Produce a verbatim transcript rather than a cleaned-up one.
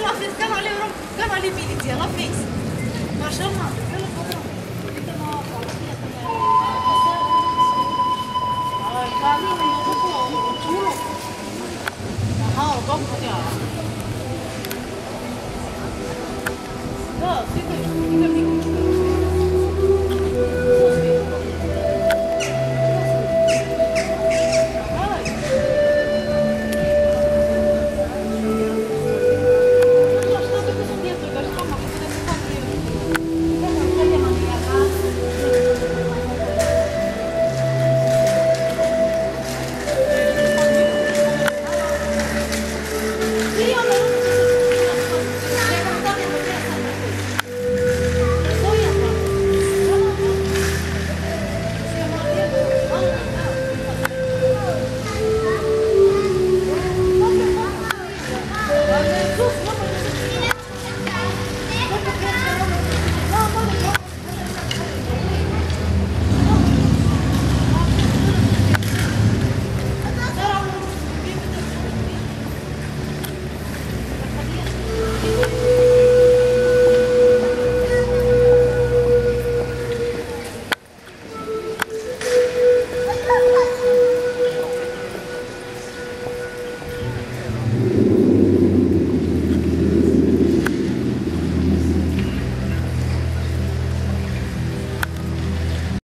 ela fez, que ela lembrou, que ela limite, ela fez. Tá chamando, pelo favor. Ai, caminho, eu tô com o chulo. Ah, vamos,